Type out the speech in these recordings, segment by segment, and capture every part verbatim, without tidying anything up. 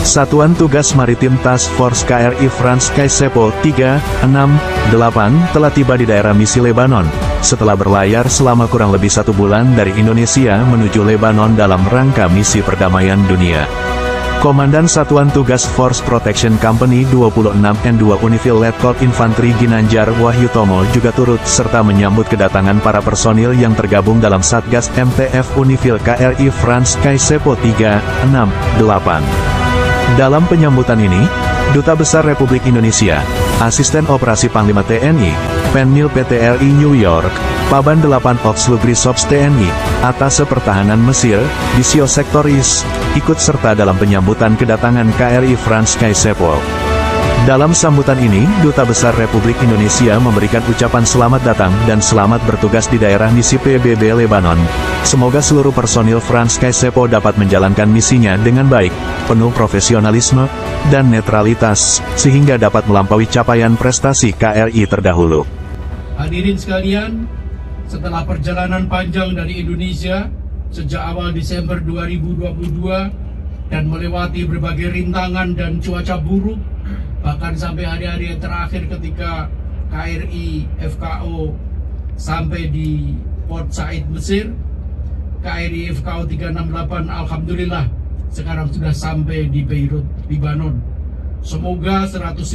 Satuan Tugas Maritim Task Force K R I Frans Kaisepo tiga enam delapan telah tiba di daerah misi Lebanon, setelah berlayar selama kurang lebih satu bulan dari Indonesia menuju Lebanon dalam rangka misi perdamaian dunia. Komandan Satuan Tugas Force Protection Company dua puluh enam N dua Unifil Letkol Infanteri Ginanjar Wahyutomo juga turut serta menyambut kedatangan para personil yang tergabung dalam Satgas M T F Unifil K R I Frans Kaisepo tiga enam delapan. Dalam penyambutan ini, Duta Besar Republik Indonesia, Asisten Operasi Panglima T N I, Penmil P T R I New York, Paban delapan Oxlugrisops T N I, Atase Pertahanan Mesir, Disio Sektoris, ikut serta dalam penyambutan kedatangan K R I Frans Kaisepo. Dalam sambutan ini, Duta Besar Republik Indonesia memberikan ucapan selamat datang dan selamat bertugas di daerah misi P B B Lebanon. Semoga seluruh personil Frans Kaisepo dapat menjalankan misinya dengan baik, penuh profesionalisme, dan netralitas, sehingga dapat melampaui capaian prestasi K R I terdahulu. Hadirin sekalian, setelah perjalanan panjang dari Indonesia sejak awal Desember dua ribu dua puluh dua dan melewati berbagai rintangan dan cuaca buruk, bahkan sampai hari-hari yang terakhir ketika K R I F K O sampai di Port Said, Mesir, K R I F K O tiga enam delapan alhamdulillah sekarang sudah sampai di Beirut, Lebanon. Semoga seratus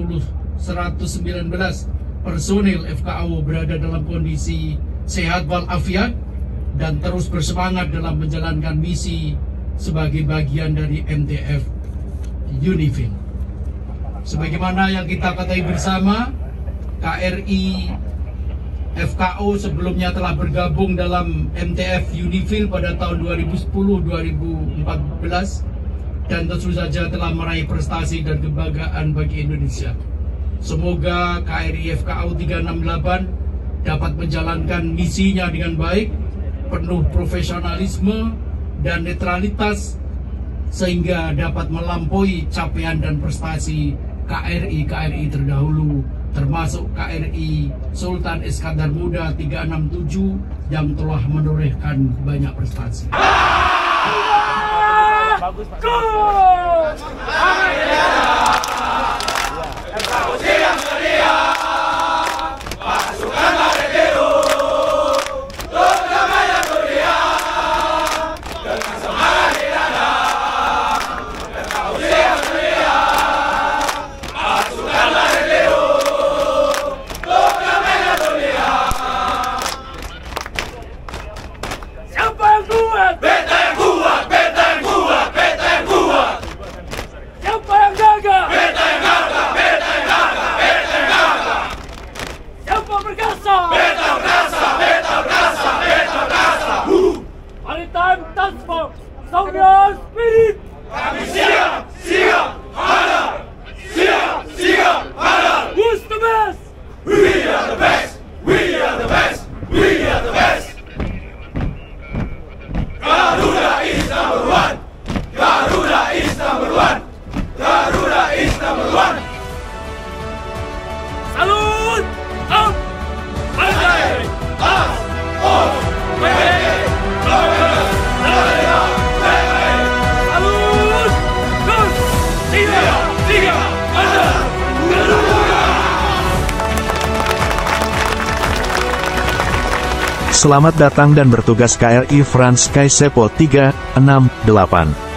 sembilan belas personil F K O berada dalam kondisi sehat walafiat dan terus bersemangat dalam menjalankan misi sebagai bagian dari M T F Unifil. Sebagaimana yang kita ketahui bersama, K R I F K O sebelumnya telah bergabung dalam M T F Unifil pada tahun dua ribu sepuluh dua ribu empat belas dan tentu saja telah meraih prestasi dan kebanggaan bagi Indonesia. Semoga K R I F K O tiga enam delapan dapat menjalankan misinya dengan baik, penuh profesionalisme dan netralitas, sehingga dapat melampaui capaian dan prestasi K R I K R I terdahulu, termasuk K R I Sultan Iskandar Muda tiga enam tujuh yang telah menorehkan banyak prestasi. Bagus, Pak. Kami siap, siap, hadap. Siap, siap, hadap. Who's the best? We are the best. We are the best. We are the best. Garuda is number one. Garuda is number one. Garuda is number one. Salud! Up! Pandai! As! On! Wede! Logan! Nalaya! Tete! Salud! Gus! Tiga! Tiga! Ada! Garuda! Selamat datang dan bertugas K R I Frans Kaisepo tiga enam delapan.